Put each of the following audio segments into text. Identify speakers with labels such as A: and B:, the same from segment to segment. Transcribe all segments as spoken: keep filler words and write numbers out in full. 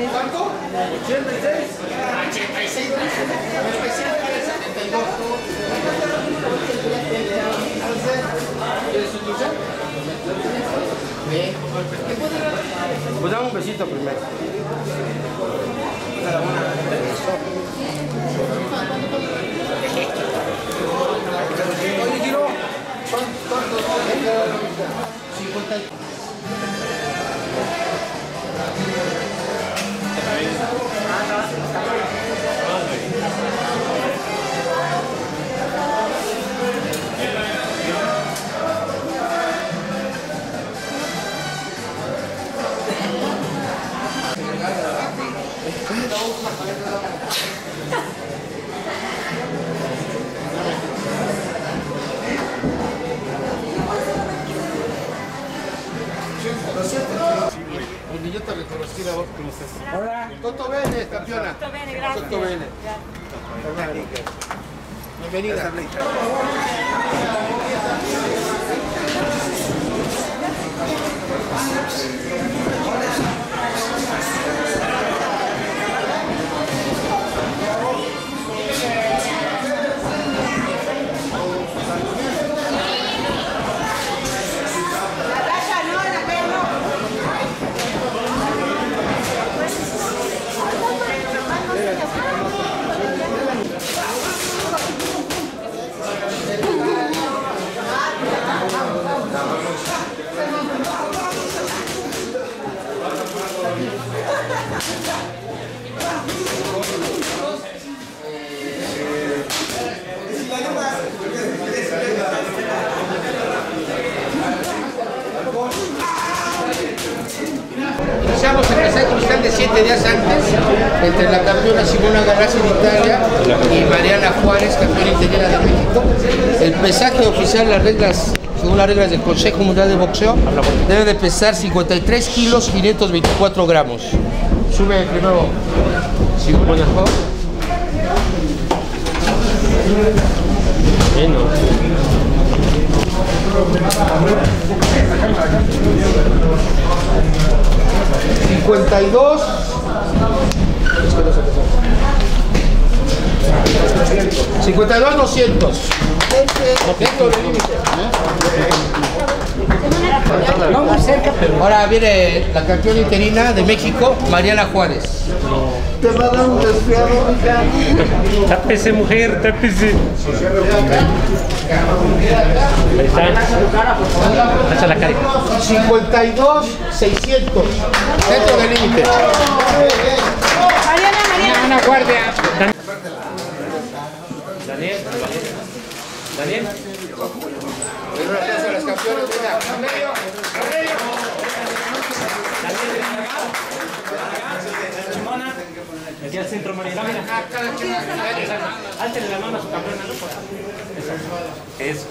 A: ¿Cuánto? ochenta y seis. ochenta y seis. Especial setenta y dos. ¿Quieres su dulce? Pues dame un besito primero. Oye, Giro, ¿cuánto? cincuenta. Porque yo te reconocí la voz como estás. Hola. Toto bene, campeona.
B: Tutto bene, grazie.
A: Tutto bene. Bienvenida. Iniciamos el mensaje crucial de siete días antes entre la campeona Simona Galassi de Italia y Mariana Juárez, campeona interina de México. El pesaje oficial, las reglas, según las reglas del Consejo Mundial de Boxeo, debe de pesar cincuenta y tres kilos quinientos veinticuatro gramos. Sube primero Simona Juárez. Bueno. cincuenta y dos. cincuenta y dos doscientos. Dentro del límite. Ahora viene la campeona interina de México, Mariana Juárez.
C: Te va a dar un desviado, hija.
D: Tápese, mujer, tápese. Ahí está. Hacha la cara.
A: cincuenta y dos seiscientos. Dentro del límite.
B: Mariana, Mariana.
D: Una guardia. Daniel. Daniel.
A: Un aplauso a las campeonas de la medio.
D: Simona. Aquí al centro, María. Áltele la mano a su campeona, ¿no? Eso.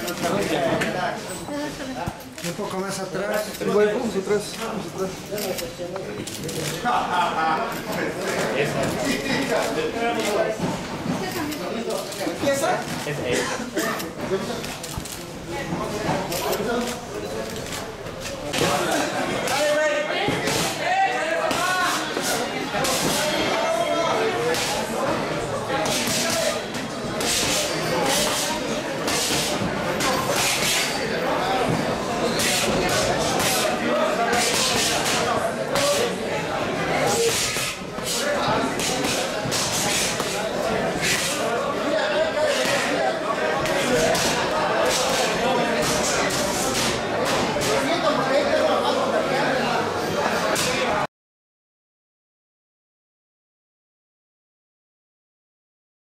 C: Un poco más atrás. Igual, vamos atrás. Vamos atrás.
A: ¿Empieza?
D: Es eso.